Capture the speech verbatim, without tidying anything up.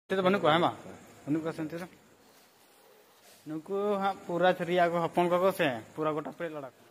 तो बनू को हेमा बनू को सेंते नुकु हाँ पूरा छरिया को हपन को से पूरा गोटा पे लड़ा